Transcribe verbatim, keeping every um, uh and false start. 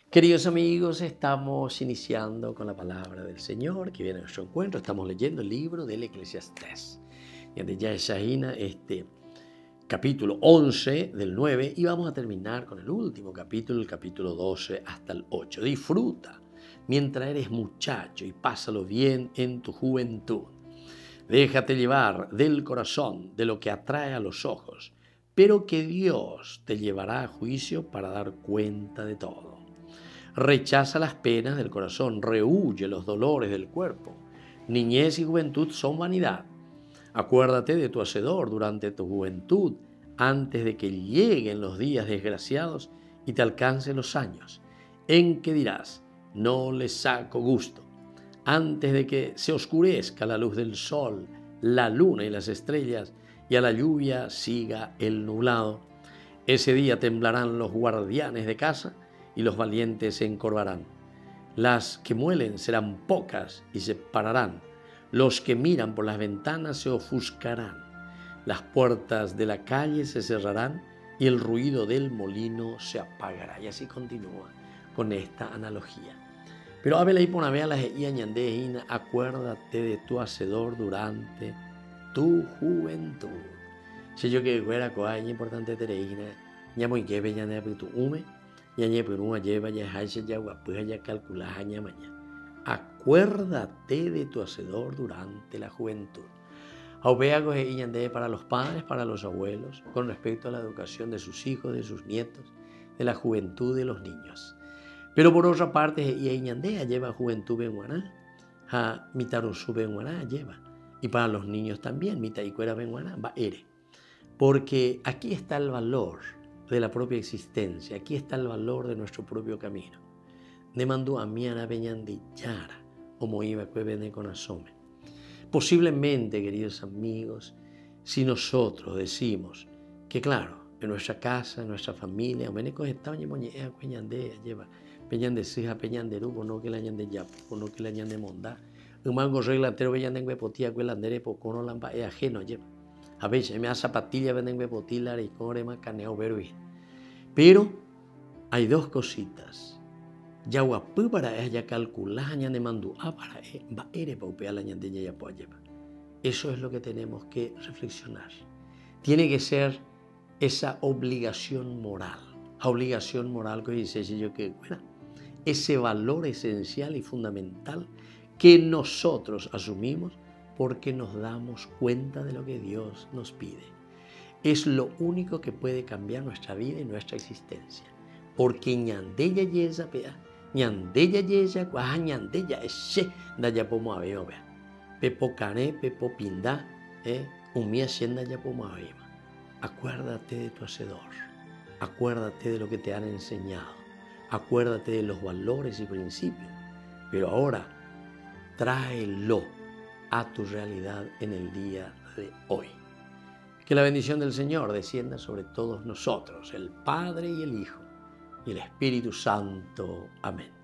Queridos amigos, estamos iniciando con la palabra del Señor que viene a nuestro encuentro. Estamos leyendo el libro del Eclesiastés. Y de ya Shahina, este capítulo once del nueve, y vamos a terminar con el último capítulo, el capítulo doce hasta el ocho. Disfruta mientras eres muchacho y pásalo bien en tu juventud. Déjate llevar del corazón, de lo que atrae a los ojos, pero que Dios te llevará a juicio para dar cuenta de todo. Rechaza las penas del corazón, rehúye los dolores del cuerpo. Niñez y juventud son vanidad. Acuérdate de tu Hacedor durante tu juventud, antes de que lleguen los días desgraciados y te alcancen los años, en que dirás, no le saco gusto. Antes de que se oscurezca la luz del sol, la luna y las estrellas, y a la lluvia siga el nublado. Ese día temblarán los guardianes de casa, y los valientes se encorvarán. Las que muelen serán pocas y se pararán. Los que miran por las ventanas se ofuscarán. Las puertas de la calle se cerrarán y el ruido del molino se apagará. Y así continúa con esta analogía. Pero a ver, acuérdate de tu Hacedor durante tu juventud. Si yo que fuera coaña importante tereina, ya muy que bella ne tu ume. Acuérdate de tu Hacedor durante la juventud. Para los padres, para los abuelos, con respecto a la educación de sus hijos, de sus nietos, de la juventud de los niños. Pero por otra parte, lleva juventud benguaná, mitarusu benguaná lleva. Y para los niños también, mitaicuera benguaná, va ere. Porque aquí está el valor de la propia existencia. Aquí está el valor de nuestro propio camino. Ne mandó a mi ana beñandi yara, como iba cuevene con asome. Posiblemente, queridos amigos, si nosotros decimos que, claro, en nuestra casa, en nuestra familia, amenecos estaban y moñea cueñandea, lleva, peñande sija, peñande rubo, no que la ñande yapo, no que la ñande mondá. Un mango reglantero peñande en huepotía, cuelandere, pocono lampa, es ajeno, lleva. A veces me da zapatilla, venden huepotila, y corema, caneo, verbi. Pero hay dos cositas. Yaguapú para ella calcular añade mandú a para va ere paupea la ñande ya lleva. Eso es lo que tenemos que reflexionar. Tiene que ser esa obligación moral. La obligación moral que dice yo que bueno, ese valor esencial y fundamental que nosotros asumimos porque nos damos cuenta de lo que Dios nos pide. Es lo único que puede cambiar nuestra vida y nuestra existencia. Porque ñandella yesa pea, ñandella yesa, guaja ñandella ese, daya pomo aveo vea. Pepo cane, pepo pinda, eh, umía sienda ya pomo aveo. Acuérdate de tu Hacedor. Acuérdate de lo que te han enseñado. Acuérdate de los valores y principios. Pero ahora, tráelo a tu realidad en el día de hoy. Que la bendición del Señor descienda sobre todos nosotros, el Padre y el Hijo y el Espíritu Santo. Amén.